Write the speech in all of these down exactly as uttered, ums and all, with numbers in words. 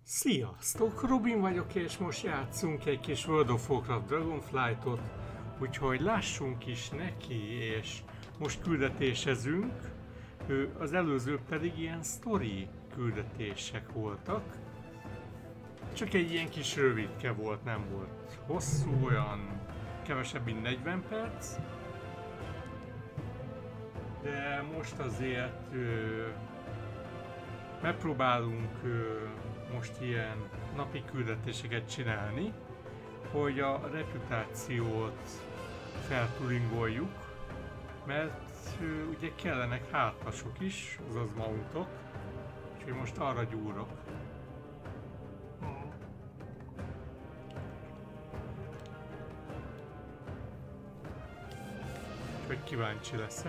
Sziasztok! Robin vagyok, és most játszunk egy kis World of Warcraft Dragonflight-ot, úgyhogy lássunk is neki, és most küldetésezünk, az előző pedig ilyen story küldetések voltak. Csak egy ilyen kis rövidke volt, nem volt hosszú, olyan kevesebb, mint negyven perc. De most azért ö, megpróbálunk ö, most ilyen napi küldetéseket csinálni, hogy a reputációt feltulingoljuk, mert ö, ugye kellenek hátlasok is, azaz mountok, úgyhogy most arra gyúrok. Úgyhogy kíváncsi leszek.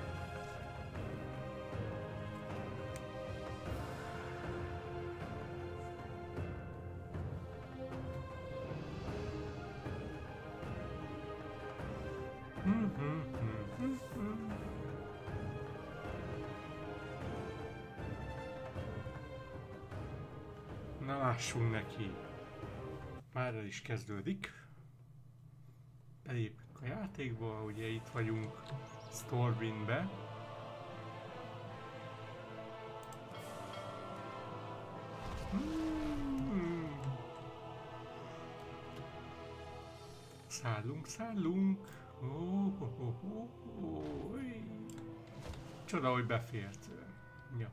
Na lássunk neki. Már el is kezdődik. Belépünk a játékba, ugye itt vagyunk Stormwindbe. Hmm. Szállunk, szállunk. Oh, oh, oh, oh, oh. Csoda, hogy befért. Ja.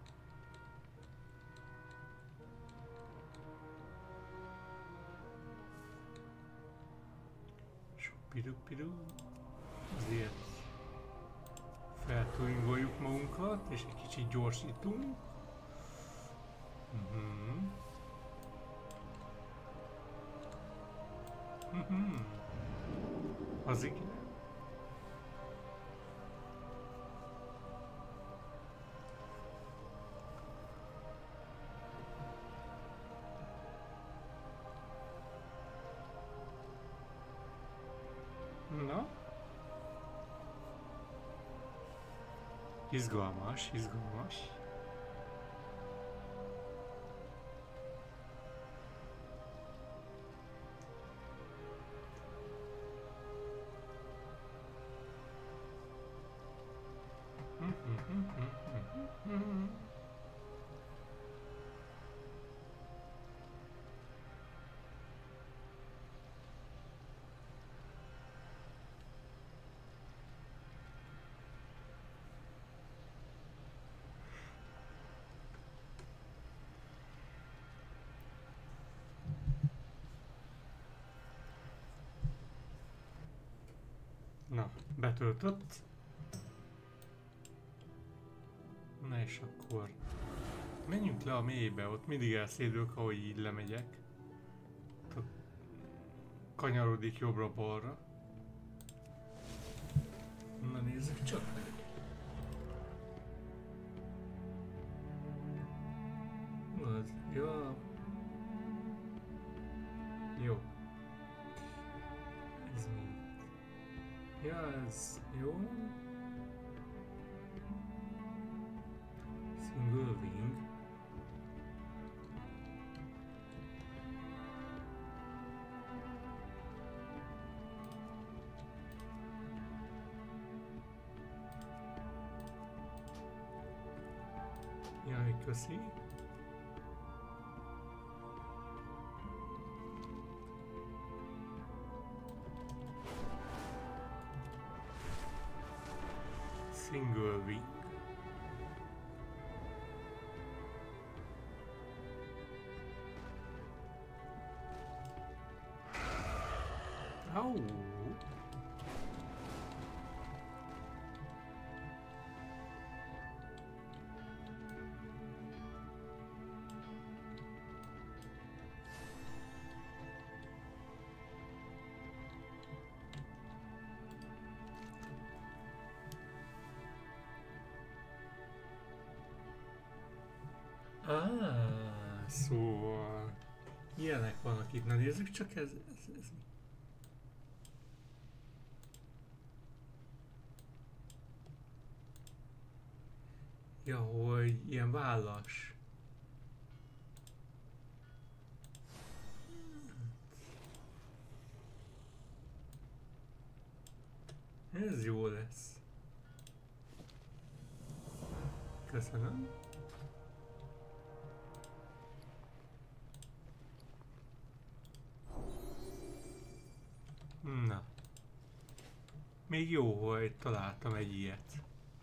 Piru-piru. Azért feltúlingoljuk magunkat, és egy kicsit gyorsítunk. Uh-huh. Uh-huh. Az igen. Na? Izgalmas, izgalmas. Na, betöltött. Na és akkor menjünk le a mélybe, ott mindig elszédülök, ahogy így lemegyek. Ott kanyarodik jobbra-balra. Na nézzük csak. Az, jó. Jó. Ez mi? Ja, ez jó. Single wing. Jaj, köszi. Single wing. Au. Ah, szóval ilyenek vannak itt. Na nézzük csak, ez, ez, ez mi? Ja, hogy ilyen vállas. Ez jó lesz. Köszönöm. Na. Még jó, hogy találtam egy ilyet.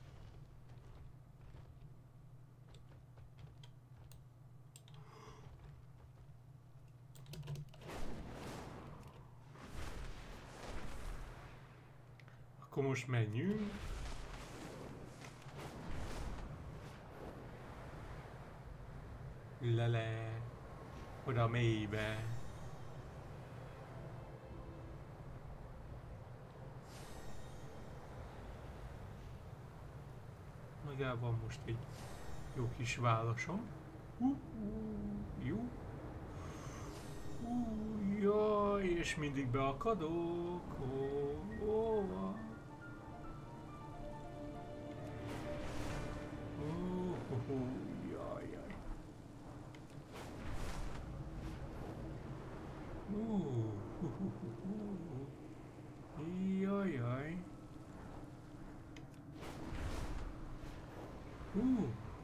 Akkor most menjünk. Lele. Oda mélybe. Magában most egy jó kis városom. Uh, uh, jó. Uh, jaj, és mindig beakadok. Oh, oh. Uh, uh, uh, jaj, jaj. Uh, uh, uh, uh, uh. Jaj, jaj. Uh.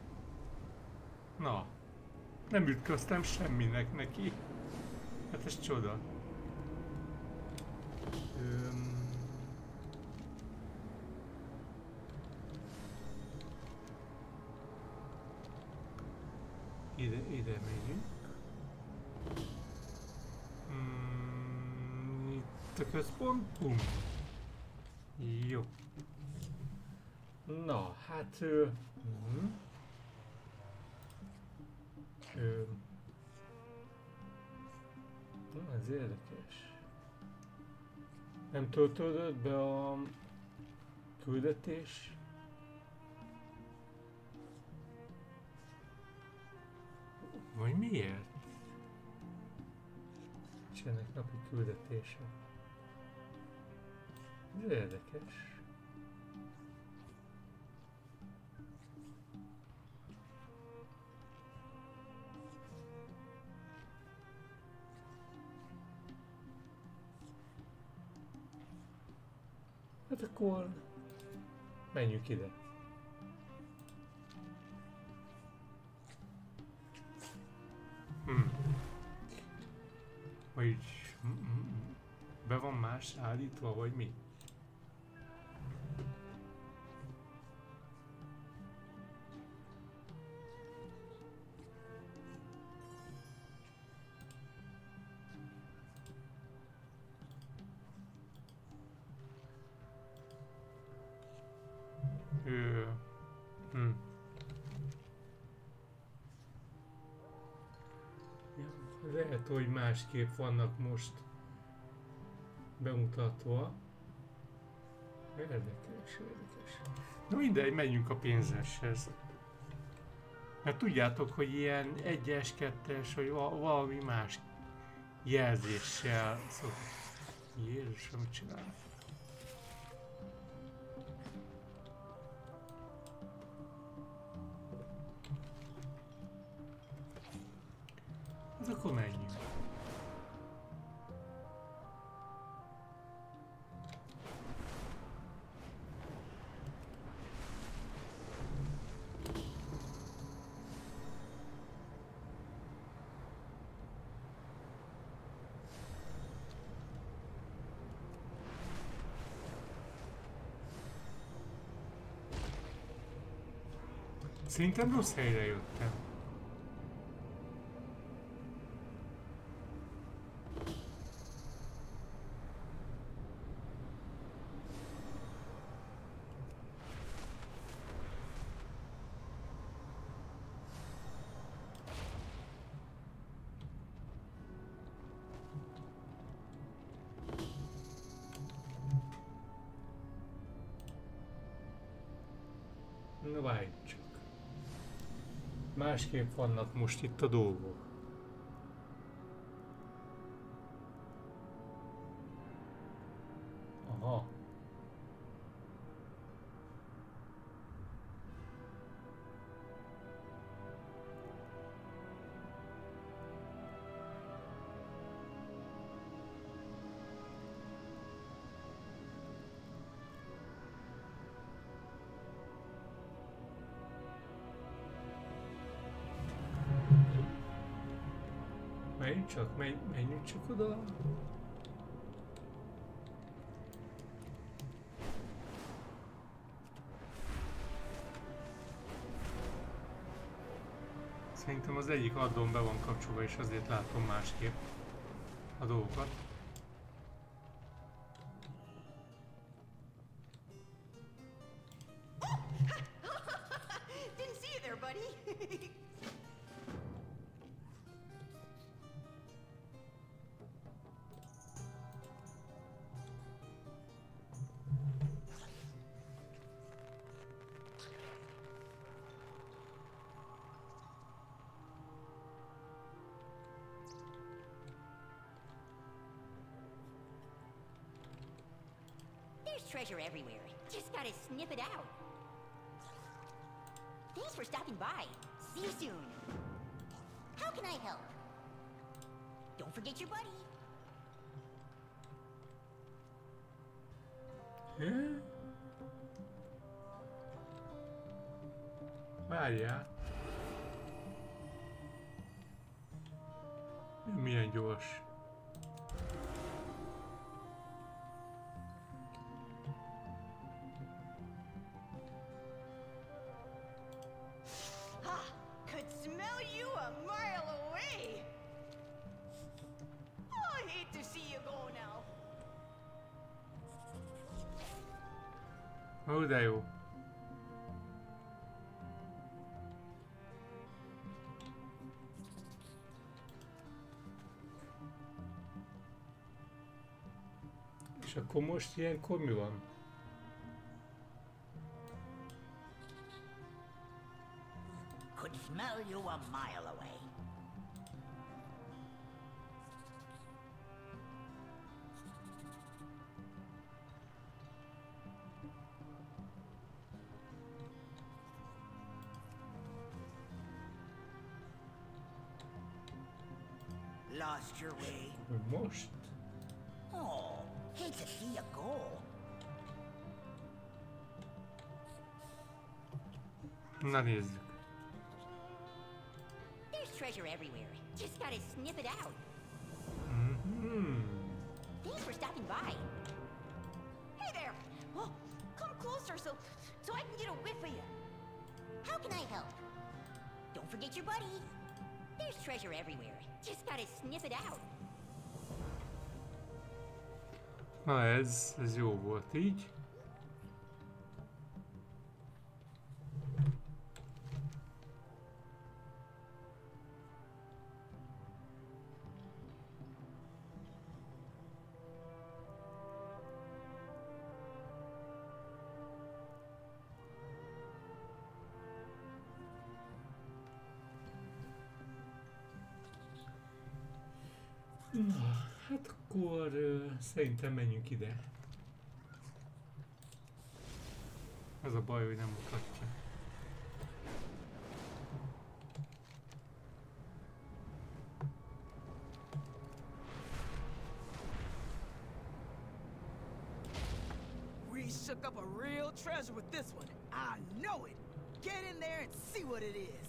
Na, nem ütköztem semminek neki. Hát ez csoda. Öm... Ide, ide megyünk. Mm, itt a központ. Bum. Jó. Na, hát... Ö, mm, ö, na, ez érdekes. Nem töltődött be a küldetés? Vagy miért? Nincsenek napi küldetése. Ez érdekes. Hát akkor menjünk ide. Hmm. Vagy be van más állítva, vagy mi? Ő... Hm. Lehet, hogy másképp vannak most bemutatva. Érdekes, érdekes. Na mindegy, menjünk a pénzeshez. Mert tudjátok, hogy ilyen egyes, kettes, vagy valami más jelzéssel szok. Jézus, mit csinál? Hát akkor menjünk. Szerintem rossz helyre jöttem. Na várj csak. Másképp vannak most itt a dolgok. Aha. Menjünk csak, menj, menjünk csak oda. Szerintem az egyik addon be van kapcsolva, és azért látom másképp a dolgokat. Didn't see you there, buddy. There's treasure everywhere. Just gotta sniff it out. Thanks for stopping by. See you soon. How can I help? Don't forget your buddy. Hé? Várjál. Milyen gyors. Ó, de jó. És akkor most ilyenkor mi van? Could smell you a mile away. Lost your way? Most? Oh, hate to see you go. Na nézzük. There's treasure everywhere. Just gotta sniff it out. Mm-hmm. Thanks for stopping by. Hey there. Well, come closer so so I can get a whiff of you. How can I help? Don't forget your buddy. There's treasure everywhere. Just gotta sniff it out. Na ez, ez jó volt így. Na, hát akkor uh, szerintem menjünk ide. Az a baj, hogy nem mutatja. We shook up a real treasure with this one. I know it. Get in there and see what it is.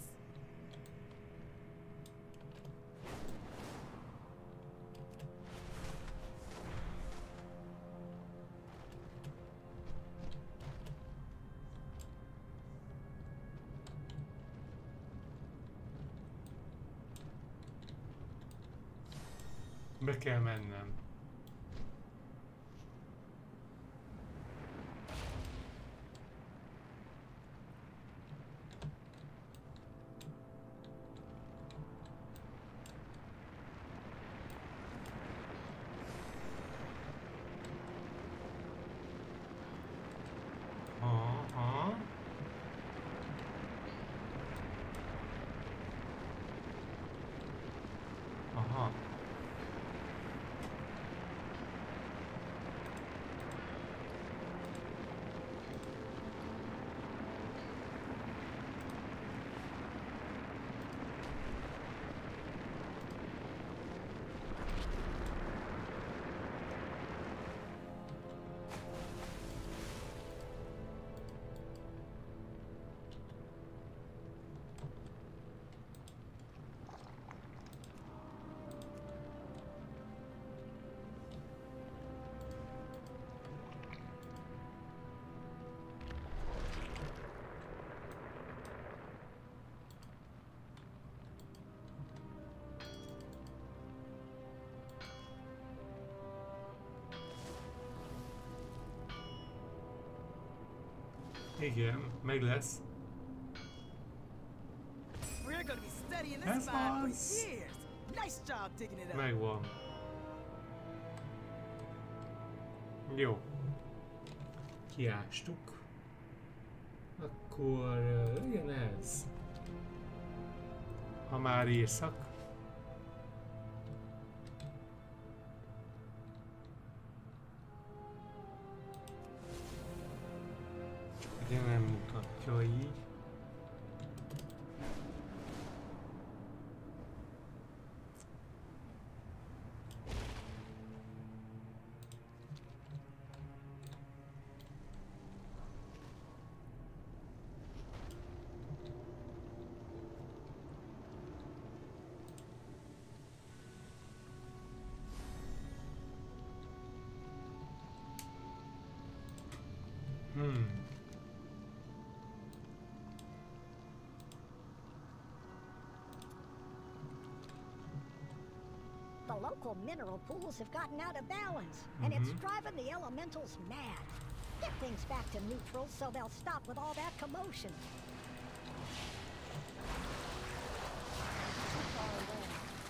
Be kell mennem. Aha. Aha. Igen, meg lesz. We're gonna be studying this That's spot for us. years. Nice job digging it up. Megvan. Jó. Kiástuk. Akkor uh, legyen ez. Ha már éjszak. Ugye nem mutatja így. Hmm. The local mineral pools have gotten out of balance, and it's Mhm. driving the elementals mad. Get things back to neutral so they'll stop with all that commotion. Too far away.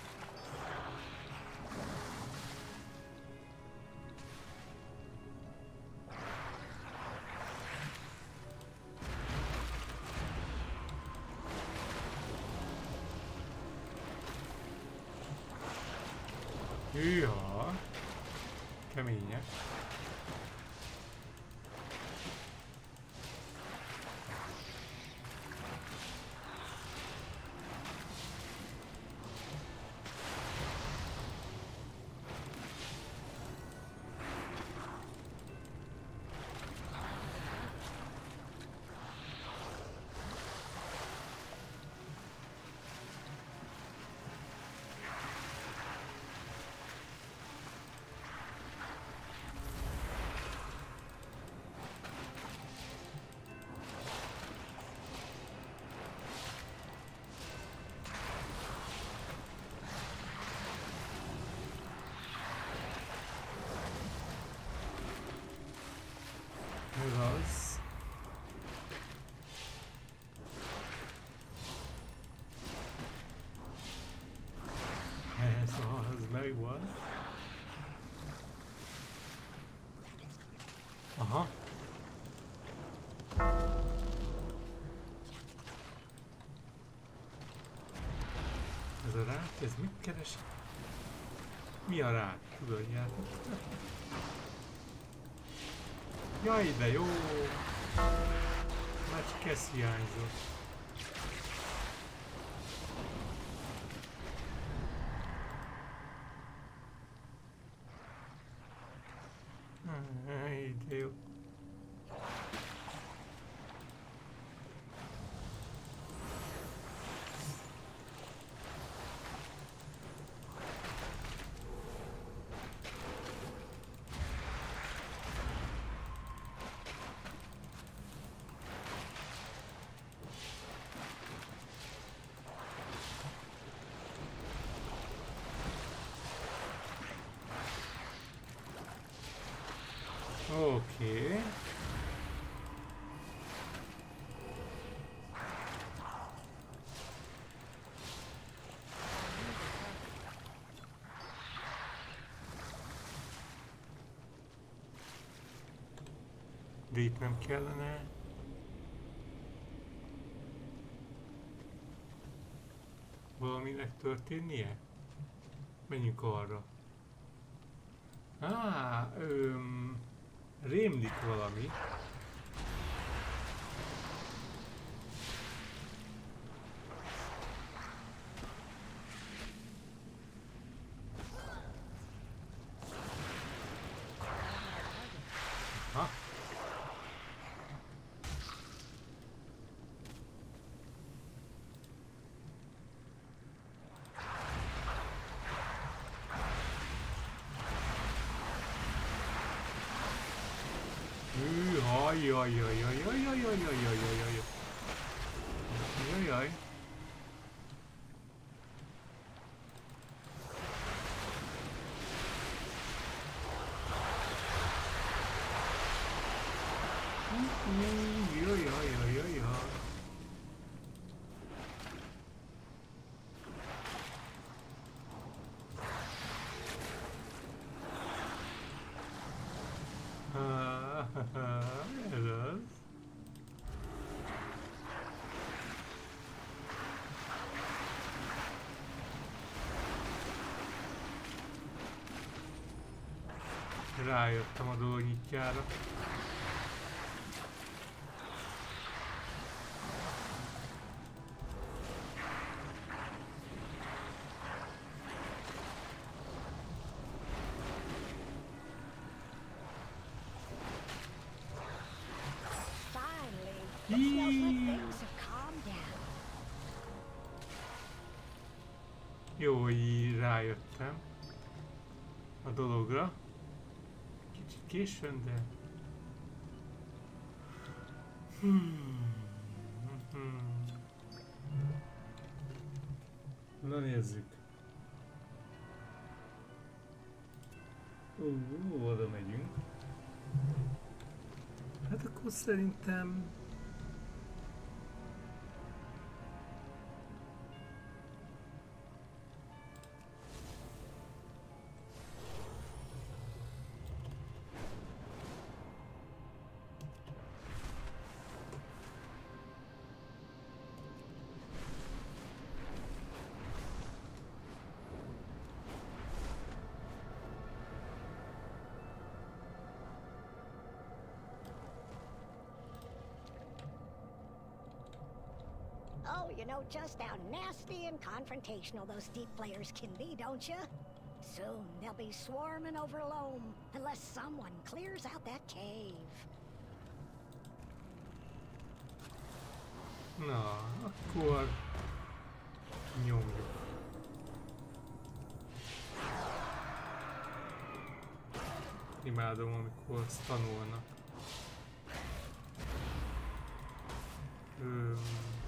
Hűha! Kemények. Ez az. Ez az, megvan. Aha. Ez a rák, ez mit keres? Mi a rák? Tudodjátok? Jaj, de jó! Már csak ez hiányzott. Jaj, de jó. Oké. De itt nem kellene. Valaminek történnie? Menjünk arra. Á, öm, rémlik valami. Ha? Hűha, jaj, jaj, jaj, jaj, jaj, jaj, jaj, jaj, jaj, jaj. Jaj, jaj. Jaj, Ez az. Rájöttem a dolog nyitjára. Jó, így rájöttem a dologra. Kicsit későn, de... Hmm. Hmm. Na nézzük. Ó, uh, oda megyünk. Hát akkor szerintem... Oh, you know just how nasty and confrontational those deep players can be, don't you? Soon they'll be swarming over Loam, unless someone clears out that cave. Na, akkor... nyomjuk. Imádom, amikor azt tanulnak. Öm...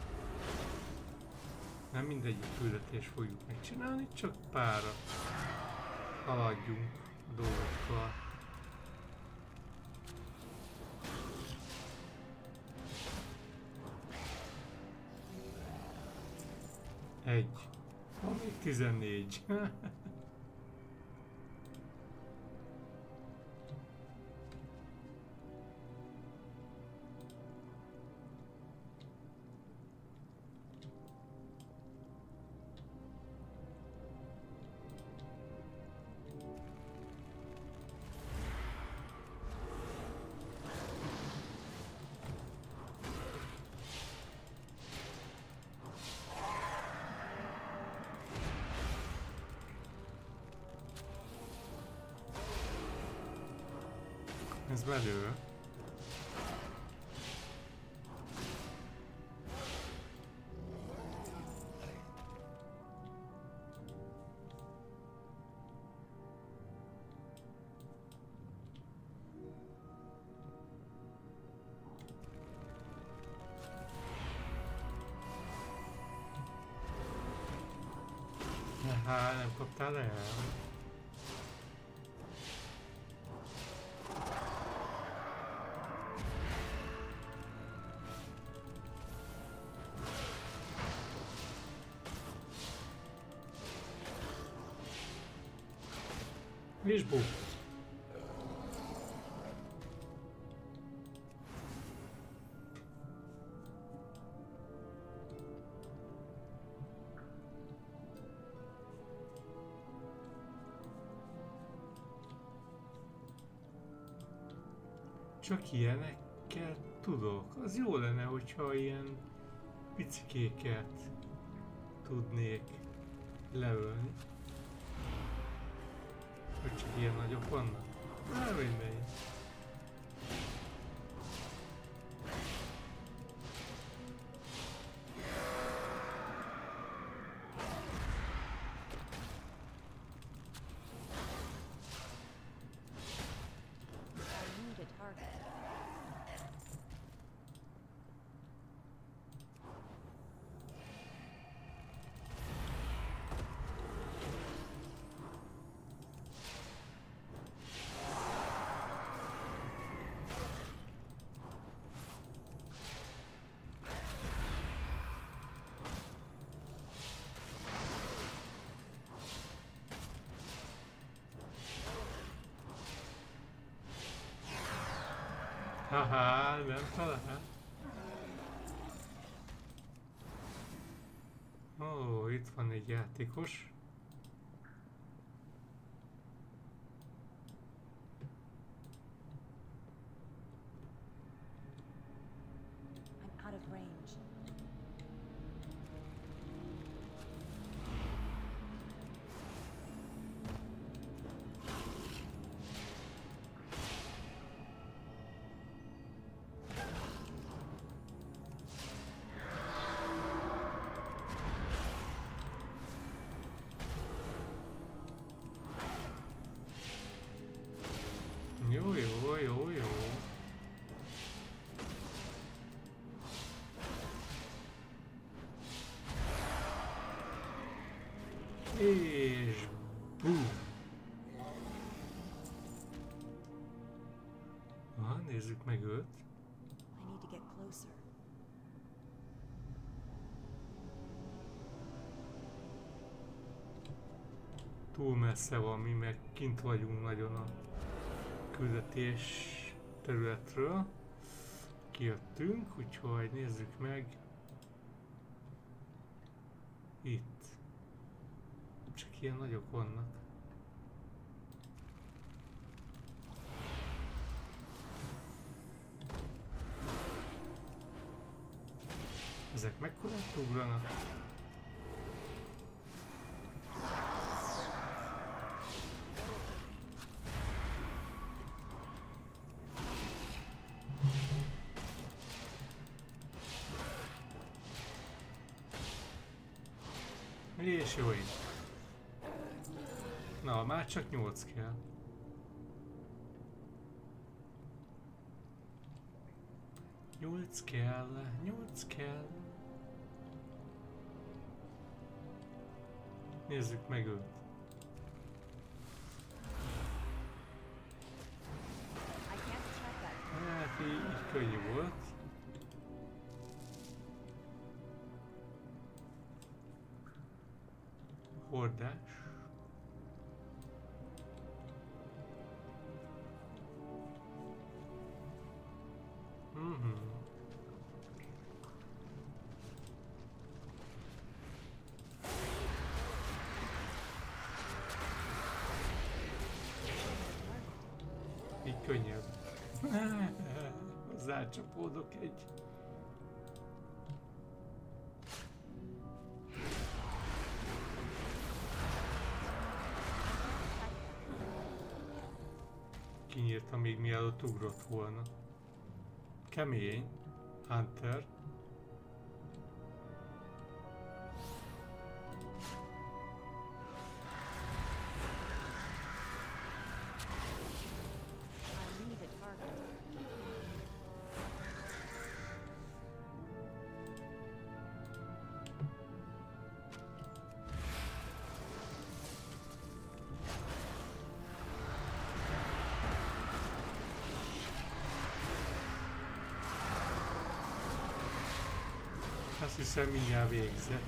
Nem mindegyik küldetést fogjuk megcsinálni, csak pára haladjunk a dolgokkal. Egy. Van még tizennégy. Ez belül. Hát nem kaptál el. És buk. Csak ilyenekkel tudok. Az jó lenne, hogyha ilyen picikéket tudnék leölni. Hogy csak ilyen nagyok vannak? Na, mindegy. Haha, nem talál. Ó, itt van egy játékos. I'm out of range. Jó, jó, jó, jó. És bum! Ah, nézzük meg őt. I need to get closer. Túl messze van, mi meg kint vagyunk nagyon a küldetés területről. Kijöttünk, úgyhogy nézzük meg. Itt. Csak ilyen nagyok vannak. Ezek mekkorát ugranak? És jó így. Na, már csak nyolc kell. Nyolc kell, nyolc kell. Nézzük meg őt. I can't attack that. Hát így, így könnyű volt. Hordás. Mhm. Így könnyebb. Hozzácsapódok egy. Kinyírta még mielőtt ugrott volna. Kemény. Hunter. I need a target. Azt hiszem mindjárt végzett.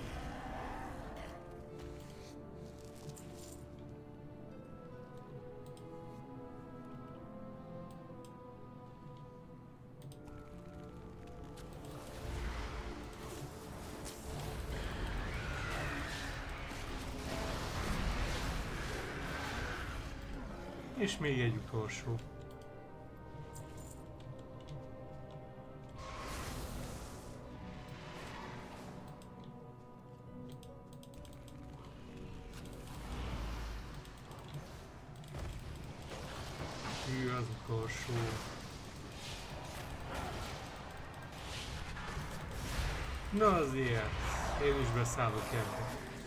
És még egy utolsó. Hű, az utolsó. Na azért, én is beszállok ebbe.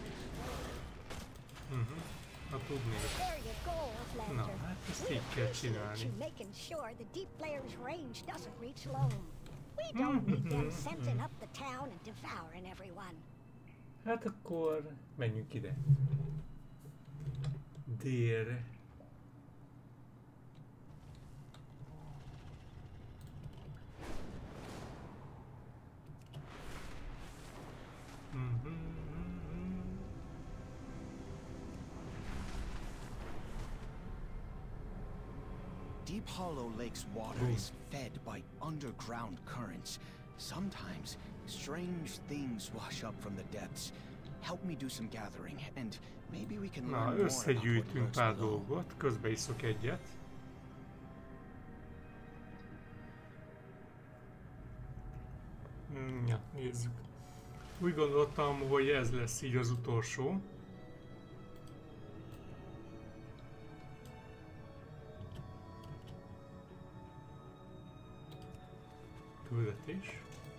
Uh-huh. Ha tudnék. There you go, Na, Flander. hát ezt We így kell appreciate csinálni. you making sure the deep player's range doesn't reach Loam. We don't need them scenting up the town and devouring everyone. Hát akkor menjünk ide. Délre. Mhm. Deep Hollow Lake's water is fed by underground currents. Sometimes strange things wash up from the depths. Help me do some gathering, and maybe we can learn Na, more about what összegyűjtünk lurks pár below. dolgot, közbe iszok egyet. Mm, ja, nézzük. Úgy gondoltam, hogy ez lesz így az utolsó. Küldetés.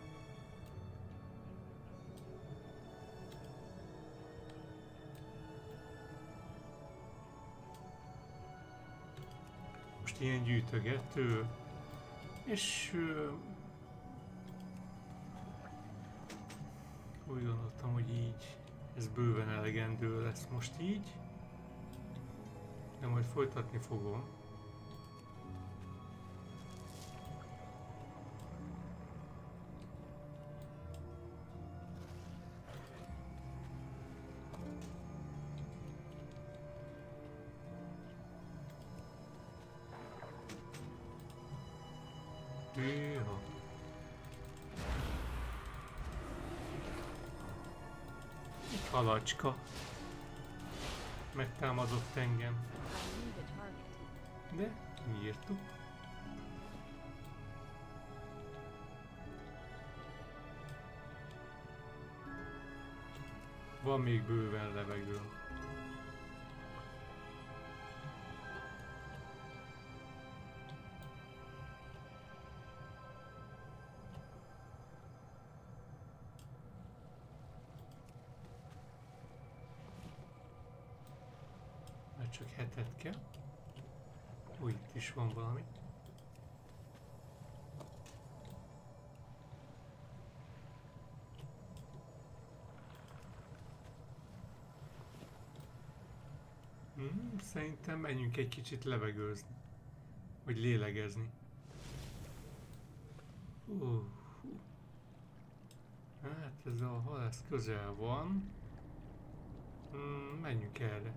Most ilyen gyűjtögető, és ö, úgy gondoltam, hogy így ez bőven elegendő lesz most így, de majd folytatni fogom. Hűha. Egy halacska megtámadott engem, de kiírtuk. Van még bőven levegő. Csak hetet kell. Úgy, itt is van valami. Hmm, szerintem menjünk egy kicsit levegőzni. Vagy lélegezni. Uh, hú. Hát ez a halász közel van. Hmm, menjünk erre.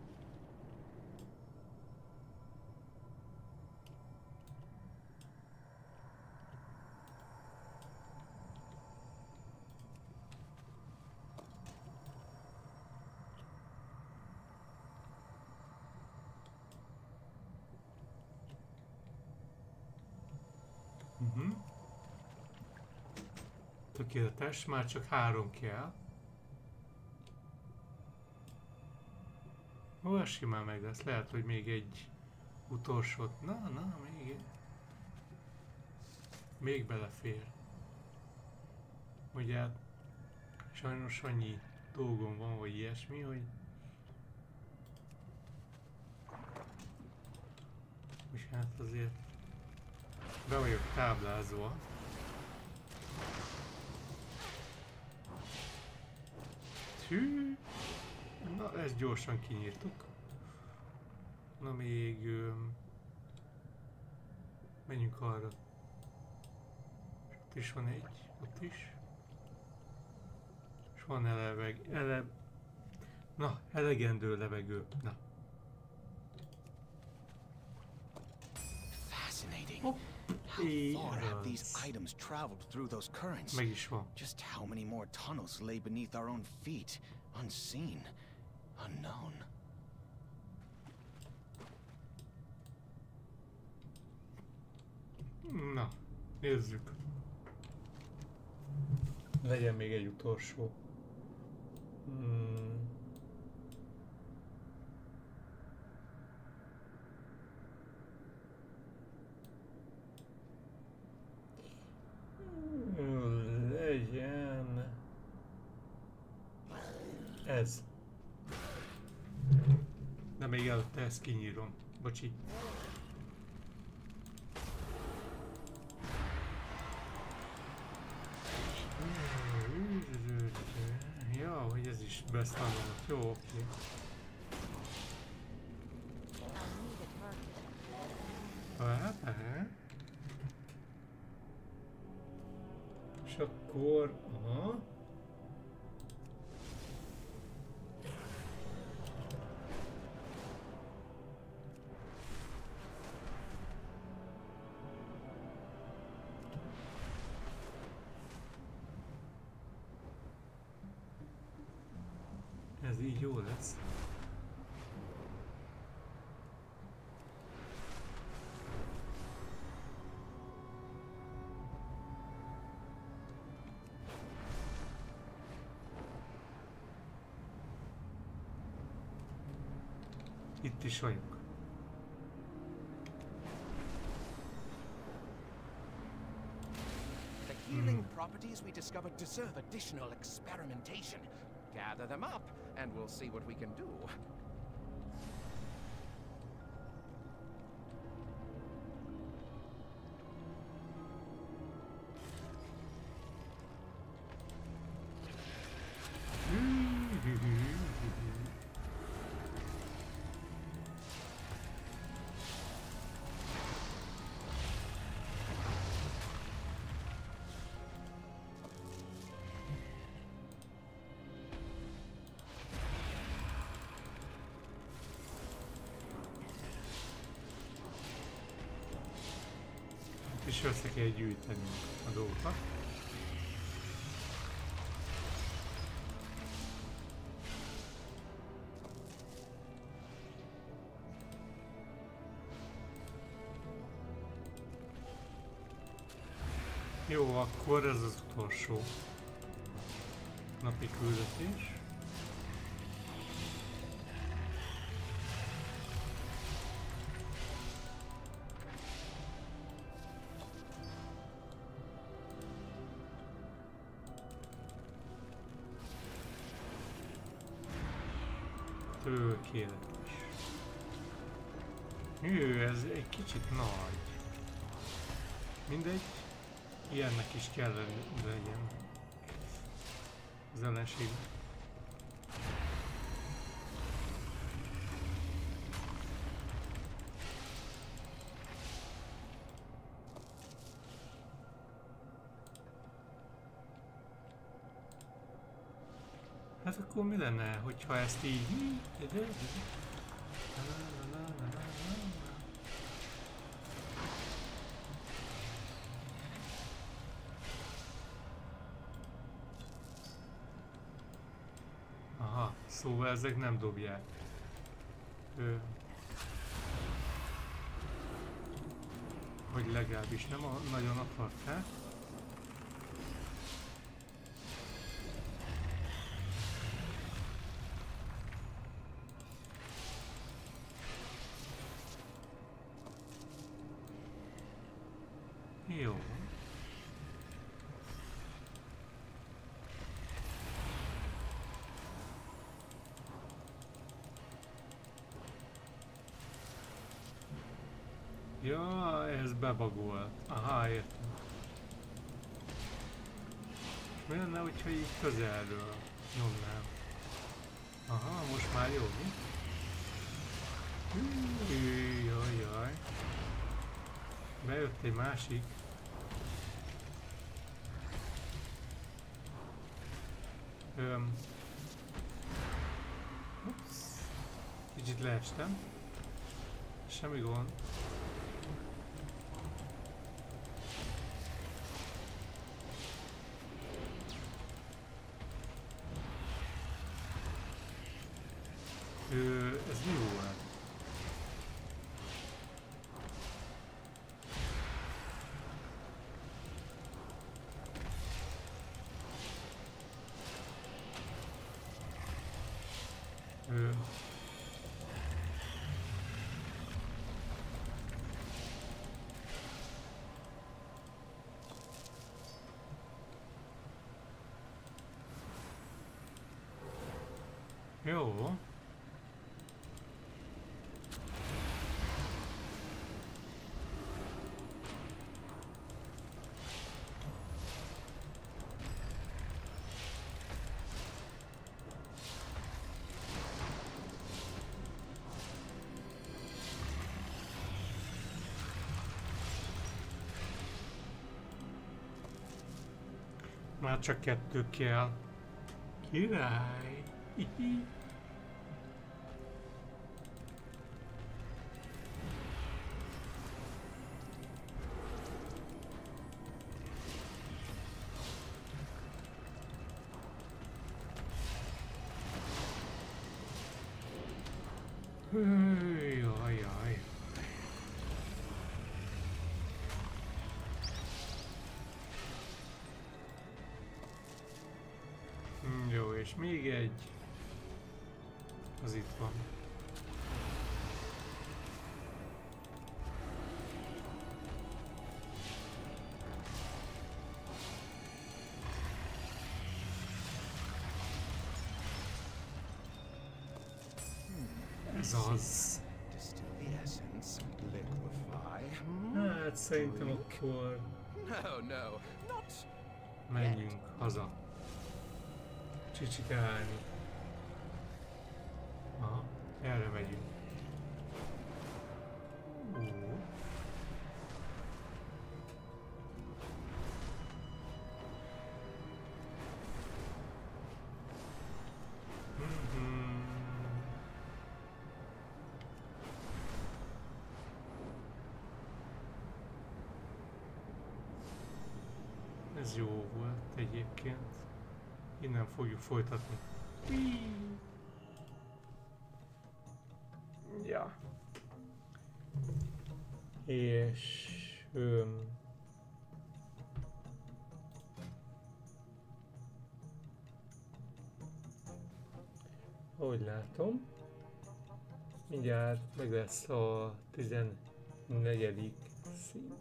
Uh-huh. Tökéletes, már csak három kell. Ó, ez simán meg lesz. Lehet, hogy még egy utolsót. Na, na, még egy. Még belefér. Ugye sajnos annyi dolgom van, vagy ilyesmi, hogy és hát azért be vagyok táblázva. Hű! Na, ezt gyorsan kinyírtuk. Na még... Öm, menjünk arra. Ott is van egy, ott is. És van eleveg, ele... Na, elegendő levegő. Na. Fascinating. How far have these items traveled through those currents? Meg is van. Just how many more tunnels lay beneath our own feet, unseen, unknown? Na, nézzük. Legyen még egy utolsó. Hmm. Legyen ez. De még előtte ezt kinyírom. Bocsi. Ja, hogy ez is beszállt. Jó, oké. Hát, hát. És akkor... Aha. jó lesz. Itt is vagyok. The healing properties we discovered deserve additional experimentation. Gather them up, and we'll see what we can do. És össze kell gyűjteni a dolgokat. Jó, akkor ez az utolsó napi küldetés. Tökéletes. Ő, ez egy kicsit nagy. Mindegy, ilyennek is kell legyen az ellenség. Hát akkor mi lenne, hogyha ezt így... Aha, szóval ezek nem dobják. Ö... Vagy legalábbis nem a, nagyon akarták. Jó. Ja, ez bebagolt. Aha, értem. Mi lenne, hogyha így közelről nyomnám? Aha, most már jó, mi? Jaj, jaj. Bejött egy másik. Öm. Ups. Kicsit leestem. Semmi gond. Ö, ez mi volt? Ö. Jó. Már csak kettő kell. Király! Hihi. Jaj, jaj. Jó, és még egy. Az itt van. Ez az. Hát szerintem akkor menjünk haza. Csicsikálni. Aha, erre megyünk. Ó. Mm-hmm. Ez jó volt egyébként. Innen fogjuk folytatni. Ja. És... Öm, ahogy látom, mindjárt meg lesz a tizennegyedik szint.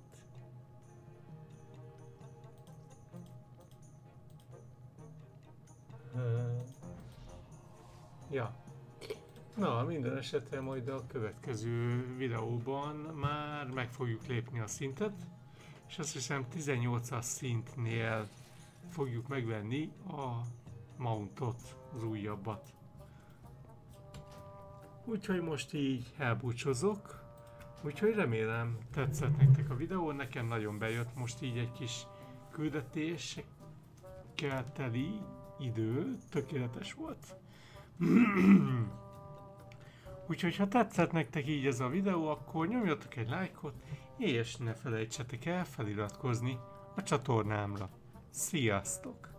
Uh, ja. Na, minden esetre majd a következő videóban már meg fogjuk lépni a szintet, és azt hiszem tizennyolcas szintnél fogjuk megvenni a mountot, az újabbat. Úgyhogy most így elbúcsúzok, úgyhogy remélem tetszett nektek a videó, nekem nagyon bejött most így egy kis küldetésekkel teli idő, tökéletes volt. Úgyhogy ha tetszett nektek így ez a videó, akkor nyomjatok egy lájkot, és ne felejtsetek el feliratkozni a csatornámra. Sziasztok!